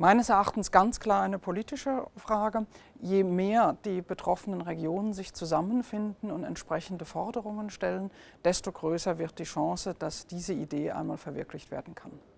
Meines Erachtens ganz klar eine politische Frage. Je mehr die betroffenen Regionen sich zusammenfinden und entsprechende Forderungen stellen, desto größer wird die Chance, dass diese Idee einmal verwirklicht werden kann.